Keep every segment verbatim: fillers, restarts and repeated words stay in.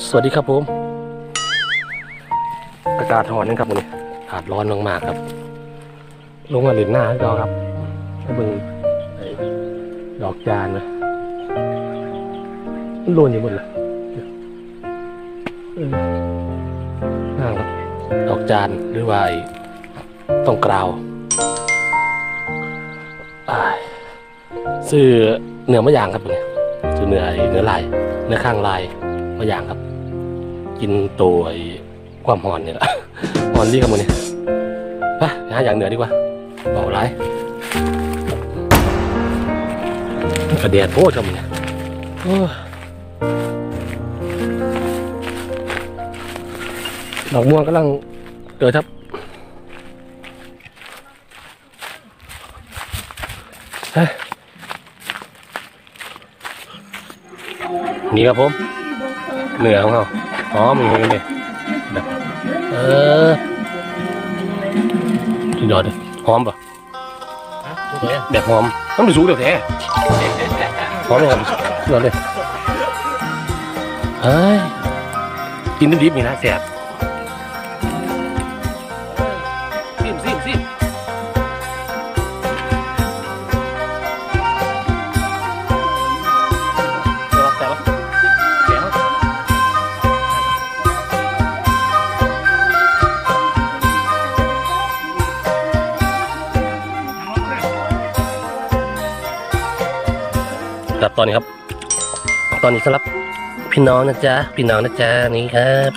สวัสดีครับผมอากาศร้อนนะครับวันนี้อากาศร้อนมากๆครับลงมาเล่นหน้าให้เราครับให้เบิ่งดอกจานนะมันโลนอยู่หมดเลยน่าครับดอกจานหรือว่าต้องกราวซื้อเนื้อมะยางครับเนี่ยซื้อเนื้อเนื้อลายเนื้อข้างลายมะยางครับกินตัวความหอนนี่แหละหอนดีครับมันเนี่ยไปหาอย่างเหนือดีกว่าเบาไรกระเดียดโพดครับมันเนี่ยดอกม่วงกำลังเกิดครับนี่ครับผมเหนือของเขาหอมอย่างนี้เลยแบบเออสุดยอดเลยหอมป่ะแบบหอมต้องดูสูงเดี๋ยวแท้หอมเลยครับสุดยอดเลยเฮ้ยกินดิบๆนี่นะแซ่บซิมซิมซิมครับตอนนี้ครับตอนนี้สำหรับพี่น้องนะจ๊ะพี่น้องนะจ๊ะนี่ครับ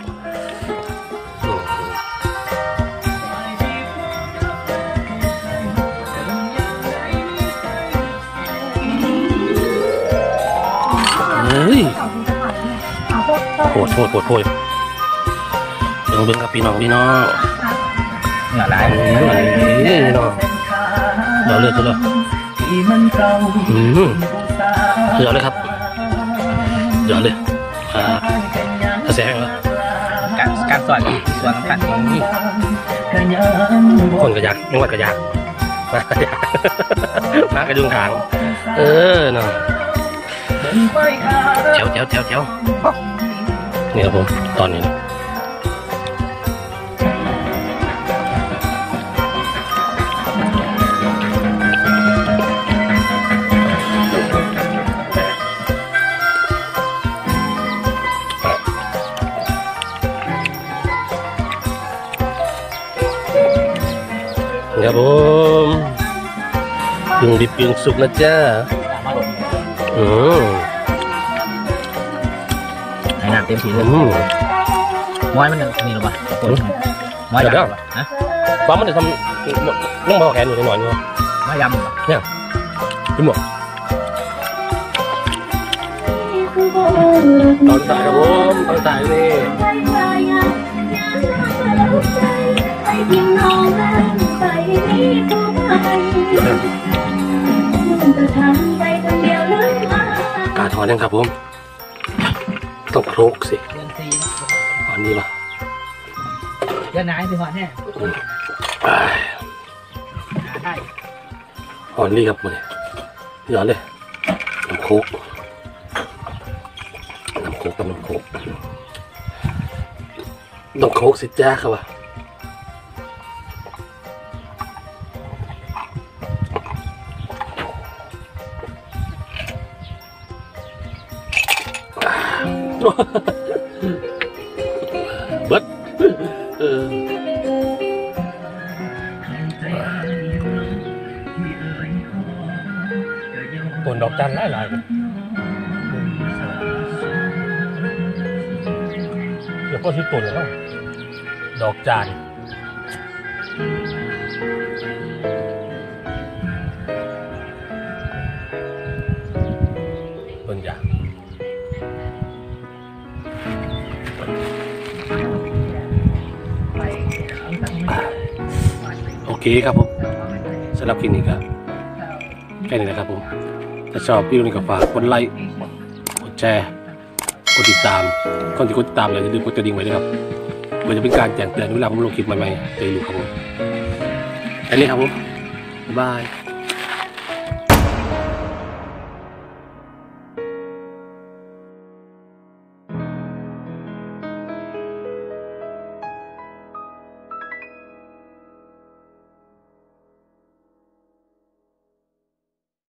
เฮ้ยโคตรโคตรโคตรโคตรเบิ่งเบิ่งกับพี่น้องพี่น้องเหนือไรนี่น้องเราเลือกตัวเลยอืมเดี๋ยวเลยครับเดี๋ยวเลยอ่าแสงเหรอการการสอนส่วนสำคัญของนี่คนกระยากยังวัดกระยากมากระยากมากระยุงขางเออเนาะเจ้าเจ้าเจ้าเจ้านี่ครับผมตอนนี้ครับผมกึ่งดิบกึ่งสุกนะจ๊ะอืมไอ้น้ำเต็มทีเลยม้อยมันนี่หรอปะม้อยยำฮะความมันจะทำต้องเบาแขนอยู่หน่อยนึงม้อยยำเนี่ยพี่หมวกตอนสายครับผมตอนสายนี่กาถอนยังครับผมต้องโครกสิตอนนี้ป่ะยันไหนสิหอนเนี่ยหอนนี่ครับมันย้อนเลยน้ำโคกน้ำโคกกับน้ำโคกต้องโคกสิจ้าครับวะเบิดเออต้นดอกจันหลายหลายเดี๋ยวก็ที่ต้นแล้วดอกจานเบิ่งอย่างโอเคครับผมสำหรับคลิปนี้ครับแค่นี้นะครับผมถ้าชอบวิดีโอนี้ก็ฝากกดไลค์กดแชร์กดติดตามคนที่กดติดตามอย่าลืมกดกระดิ่งไว้ด้วยครับมันจะเป็นการแจ้งเตือนเวลาผมลงคลิปใหม่ๆจะรู้ครับผมอันนี้ครับผมบ๊ายบาย